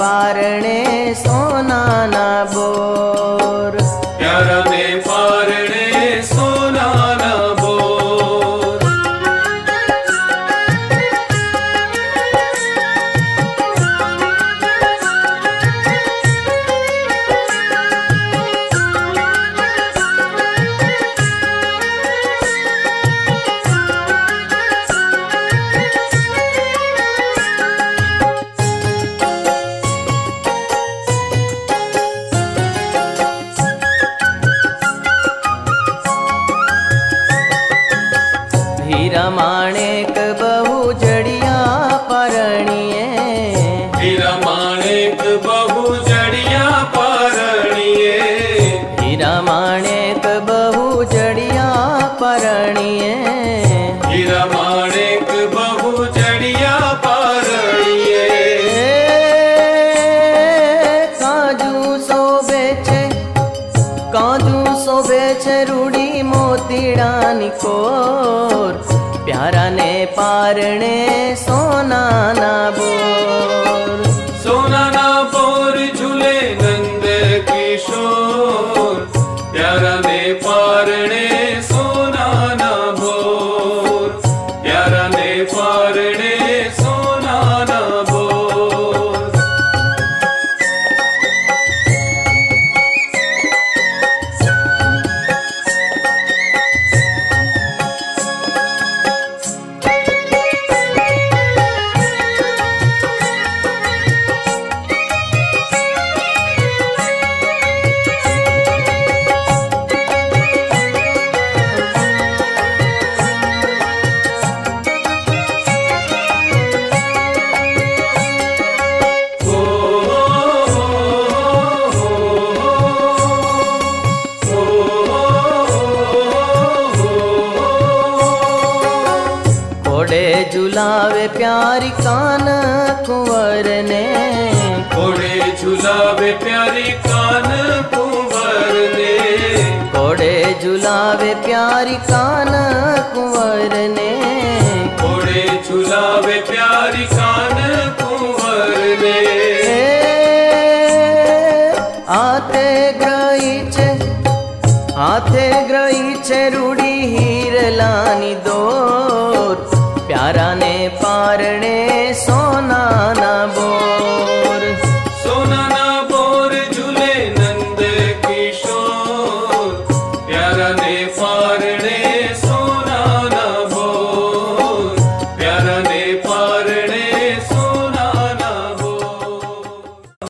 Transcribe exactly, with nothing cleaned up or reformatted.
पारणे सोना ना बोर, प्यारा ने पारणे सोना ना बोर। हीरा माणिक बहु जड़िया परणिए, हीरा माणिक बहु जड़िया परणिए, हीरा माणिक बहु जड़िया परणिए, हीरा माणिक बहु जड़िया परणिए। काजू सोबे छे, काजू सोबे छे रूड़ी मोतीडानी कोर, प्यारा ने पारणे सोना ना बोर, सोना ना बोर झूले नंद किशोर, प्यारा ने पारणे सोना ना बोर, प्यारा ने पारणे सोना ना बोर। झुलावे प्यारी कान कुंवर ने, घोड़े झुलावे प्यारी कान कुंवर ने, घोड़े झुलावे प्यारी कान कुंवर ने, घोड़े झुलावे प्यारी कान कुंवर ने। आते ग्रही छे, आते ग्रही छे रूड़ी हीरलानी दोर, प्यारा ने पारणे सोना ना